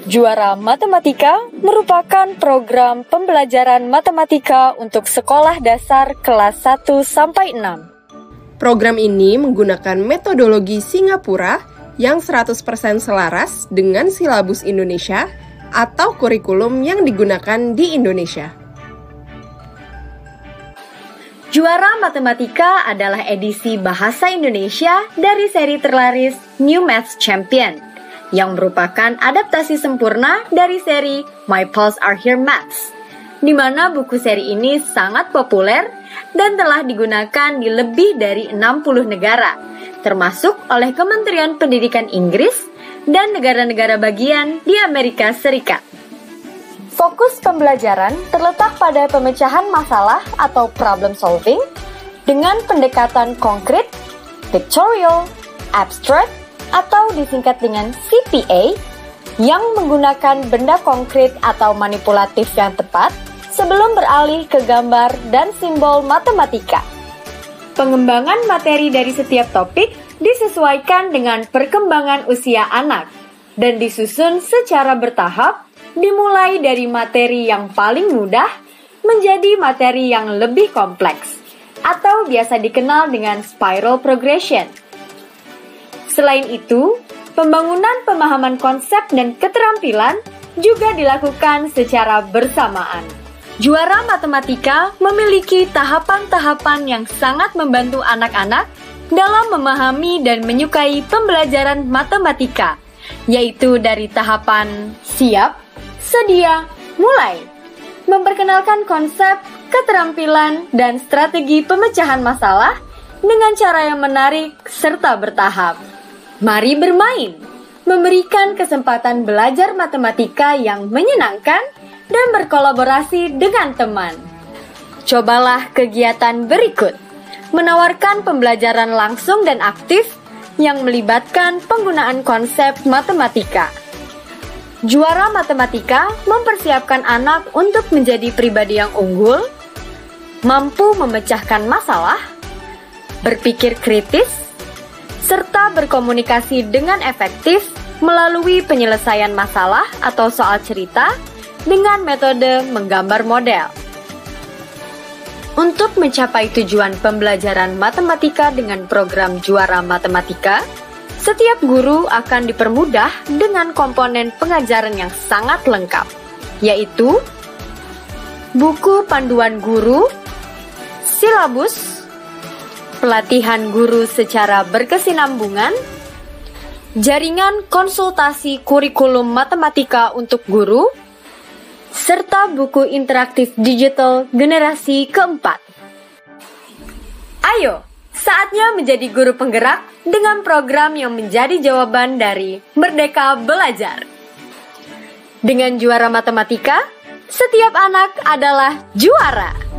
Juara Matematika merupakan program pembelajaran matematika untuk sekolah dasar kelas 1 sampai 6. Program ini menggunakan metodologi Singapura yang 100% selaras dengan silabus Indonesia atau kurikulum yang digunakan di Indonesia. Juara Matematika adalah edisi Bahasa Indonesia dari seri terlaris New Maths Champion, yang merupakan adaptasi sempurna dari seri My Pals Are Here Maths, di mana buku seri ini sangat populer dan telah digunakan di lebih dari 60 negara, termasuk oleh Kementerian Pendidikan Inggris dan negara-negara bagian di Amerika Serikat. Fokus pembelajaran terletak pada pemecahan masalah atau problem solving dengan pendekatan konkret, pictorial, abstract, atau disingkat dengan CPA, yang menggunakan benda konkret atau manipulatif yang tepat sebelum beralih ke gambar dan simbol matematika. Pengembangan materi dari setiap topik disesuaikan dengan perkembangan usia anak dan disusun secara bertahap, dimulai dari materi yang paling mudah menjadi materi yang lebih kompleks, atau biasa dikenal dengan spiral progression. Selain itu, pembangunan pemahaman konsep dan keterampilan juga dilakukan secara bersamaan. Juara Matematika memiliki tahapan-tahapan yang sangat membantu anak-anak dalam memahami dan menyukai pembelajaran matematika, yaitu dari tahapan siap, sedia, mulai. Memperkenalkan konsep, keterampilan, dan strategi pemecahan masalah dengan cara yang menarik serta bertahap. Mari bermain, memberikan kesempatan belajar matematika yang menyenangkan dan berkolaborasi dengan teman. Cobalah kegiatan berikut, menawarkan pembelajaran langsung dan aktif yang melibatkan penggunaan konsep matematika. Juara Matematika mempersiapkan anak untuk menjadi pribadi yang unggul, mampu memecahkan masalah, berpikir kritis, serta berkomunikasi dengan efektif melalui penyelesaian masalah atau soal cerita dengan metode menggambar model. Untuk mencapai tujuan pembelajaran matematika dengan program Juara Matematika, setiap guru akan dipermudah dengan komponen pengajaran yang sangat lengkap, yaitu buku panduan guru, silabus, pelatihan guru secara berkesinambungan, jaringan konsultasi kurikulum matematika untuk guru, serta buku interaktif digital generasi keempat. Ayo, saatnya menjadi guru penggerak dengan program yang menjadi jawaban dari Merdeka Belajar. Dengan Juara Matematika, setiap anak adalah juara.